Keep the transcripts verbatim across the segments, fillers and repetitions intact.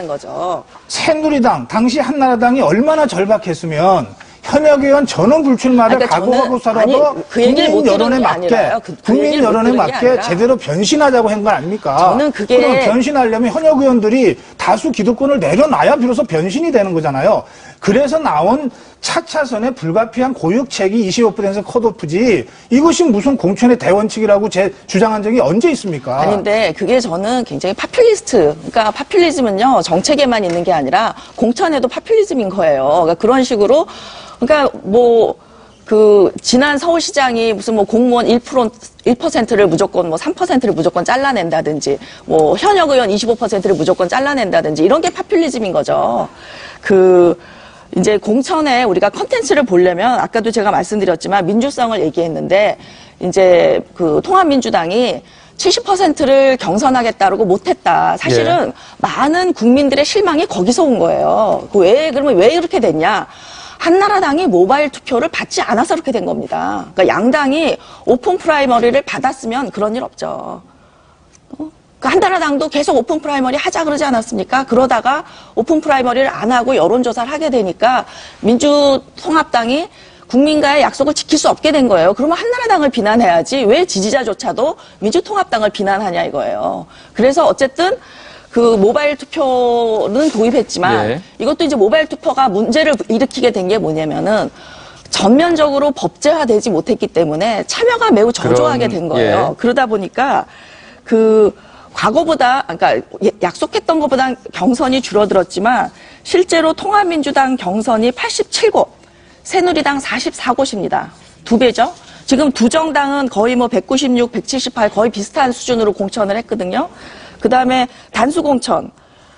된다는 거죠. 새누리당, 당시 한나라당이 얼마나 절박했으면 현역 의원 전원 불출마를 그러니까 각오하고서라도 그 얘기를 못 국민 여론에 들은 게 맞게 아니라요. 그, 그 국민 여론에 맞게 제대로 변신하자고 한 거 아닙니까? 저는 그게 그럼 변신하려면 현역 의원들이 다수 기득권을 내려놔야 비로소 변신이 되는 거잖아요. 그래서 나온 차차선의 불가피한 고육책이 이십오 퍼센트 컷오프지 이것이 무슨 공천의 대원칙이라고 제 주장한 적이 언제 있습니까? 아닌데 그게 저는 굉장히 파퓰리스트. 그러니까 파퓰리즘은요 정책에만 있는 게 아니라 공천에도 파퓰리즘인 거예요. 그러니까 그런 식으로 그러니까 뭐 그 지난 서울시장이 무슨 뭐 공무원 일 퍼센트 일 퍼센트를 무조건 뭐 삼 퍼센트를 무조건 잘라낸다든지 뭐 현역 의원 이십오 퍼센트를 무조건 잘라낸다든지 이런 게 파퓰리즘인 거죠. 그 이제 공천에 우리가 컨텐츠를 보려면 아까도 제가 말씀드렸지만 민주성을 얘기했는데 이제 그 통합민주당이 칠십 퍼센트를 경선하겠다고 못했다. 사실은 예. 많은 국민들의 실망이 거기서 온 거예요. 그 왜 그러면 왜 그렇게 됐냐? 한나라당이 모바일 투표를 받지 않아서 그렇게 된 겁니다. 그러니까 양당이 오픈 프라이머리를 받았으면 그런 일 없죠. 어? 그러니까 한나라당도 계속 오픈 프라이머리 하자 그러지 않았습니까? 그러다가 오픈 프라이머리를 안 하고 여론조사를 하게 되니까 민주통합당이 국민과의 약속을 지킬 수 없게 된 거예요. 그러면 한나라당을 비난해야지 왜 지지자조차도 민주통합당을 비난하냐 이거예요. 그래서 어쨌든 그 모바일 투표는 도입했지만 예. 이것도 이제 모바일 투표가 문제를 일으키게 된 게 뭐냐면은 전면적으로 법제화되지 못했기 때문에 참여가 매우 저조하게 된 거예요. 예. 그러다 보니까 그 과거보다 그러니까 약속했던 것보다 경선이 줄어들었지만 실제로 통합민주당 경선이 팔십칠 곳, 새누리당 사십사 곳입니다. 두 배죠. 지금 두 정당은 거의 뭐 백구십육, 백칠십팔 거의 비슷한 수준으로 공천을 했거든요. 그 다음에 단수공천,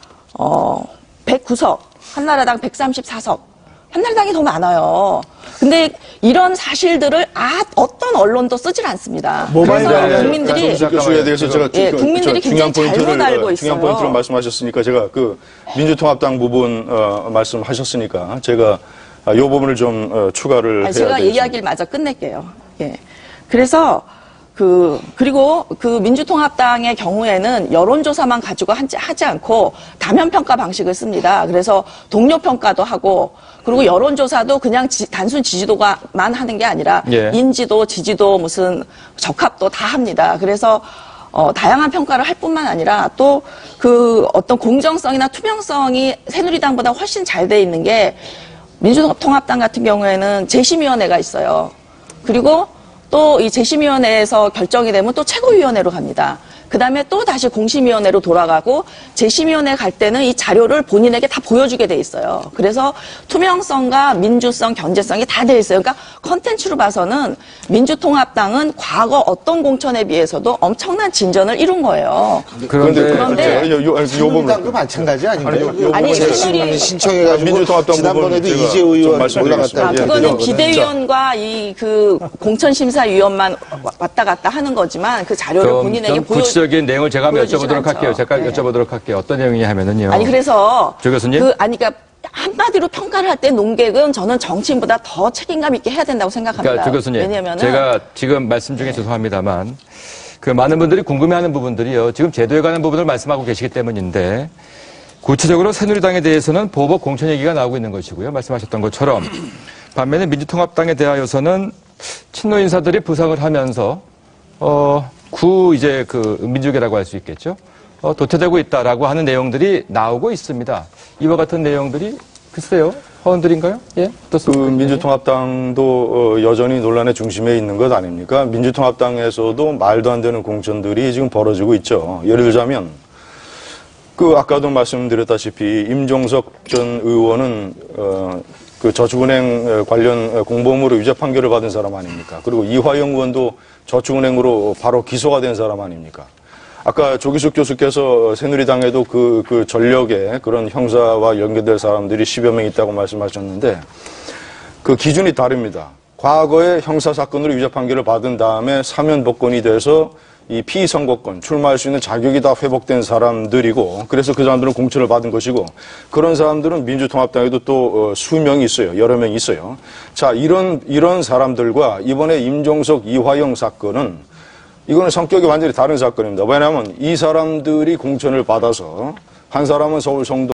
어, 백구 석, 한나라당 백삼십사 석. 한나라당이 더 많아요. 근데 이런 사실들을 아, 어떤 언론도 쓰질 않습니다. 그래서 국민들이 교수에 대해서 제가 예, 국민들이 굉장히 잘못 알고 있어요. 중요한 포인트를 말씀하셨으니까 제가 그 민주통합당 부분 어, 말씀하셨으니까 제가 이 부분을 좀 어, 추가를 아니, 해야 제가 되겠습니다. 이야기를 마저 끝낼게요. 예. 그래서 그 그리고 그 민주통합당의 경우에는 여론조사만 가지고 하지 않고 다면평가 방식을 씁니다. 그래서 동료평가도 하고 그리고 여론조사도 그냥 지, 단순 지지도가만 하는 게 아니라 예. 인지도, 지지도, 무슨 적합도 다 합니다. 그래서 어, 다양한 평가를 할 뿐만 아니라 또 그 어떤 공정성이나 투명성이 새누리당보다 훨씬 잘 돼 있는 게 민주통합당 같은 경우에는 재심위원회가 있어요. 그리고 또 이 재심위원회에서 결정이 되면 또 최고위원회로 갑니다. 그 다음에 또 다시 공심위원회로 돌아가고 재심위원회 갈 때는 이 자료를 본인에게 다 보여주게 돼 있어요. 그래서 투명성과 민주성, 견제성이 다 돼 있어요. 그러니까 컨텐츠로 봐서는 민주통합당은 과거 어떤 공천에 비해서도 엄청난 진전을 이룬 거예요. 그런데, 그런데 새누리당도 마찬가지 아닌가요? 아니, 새누리 신청해가지고 민주통합당 지난번에도 이재호 의원 올라갔다. 그거는 비대위원과 이 그 공천심사위원만 왔다 갔다 하는 거지만 그 자료를 본인에게 보여. 구체적인 내용을 제가 한번 여쭤보도록 않죠. 할게요. 제가 네. 여쭤보도록 할게요. 어떤 내용이냐 하면은요. 아니 그래서 조 교수님. 그 아니 그러니까 한마디로 평가를 할 때 논객은 저는 정치인보다 더 책임감 있게 해야 된다고 생각합니다. 그러니까 조 교수님. 왜냐면은 제가 지금 말씀 중에 죄송합니다만 그 많은 분들이 궁금해하는 부분들이요. 지금 제도에 관한 부분을 말씀하고 계시기 때문인데 구체적으로 새누리당에 대해서는 보복 공천 얘기가 나오고 있는 것이고요. 말씀하셨던 것처럼 반면에 민주통합당에 대하여서는 친노 인사들이 부상을 하면서 어. 구 이제 그 민주계라고 할 수 있겠죠. 어, 도태되고 있다라고 하는 내용들이 나오고 있습니다. 이와 같은 내용들이 글쎄요 허언들인가요? 예, 어떻습니까? 그 민주통합당도 어, 여전히 논란의 중심에 있는 것 아닙니까? 민주통합당에서도 말도 안 되는 공천들이 지금 벌어지고 있죠. 예를 들자면 그 아까도 말씀드렸다시피 임종석 전 의원은 어, 그 저축은행 관련 공범으로 유죄 판결을 받은 사람 아닙니까? 그리고 이화영 의원도 저축은행으로 바로 기소가 된 사람 아닙니까? 아까 조기숙 교수께서 새누리당에도 그, 그 전력에 그런 형사와 연계될 사람들이 십여 명 있다고 말씀하셨는데 그 기준이 다릅니다. 과거에 형사사건으로 유죄 판결을 받은 다음에 사면 복권이 돼서 이 피선거권, 출마할 수 있는 자격이 다 회복된 사람들이고, 그래서 그 사람들은 공천을 받은 것이고, 그런 사람들은 민주통합당에도 또 수명이 있어요. 여러 명이 있어요. 자, 이런, 이런 사람들과 이번에 임종석, 이화영 사건은, 이거는 성격이 완전히 다른 사건입니다. 왜냐하면 이 사람들이 공천을 받아서, 한 사람은 서울 성동,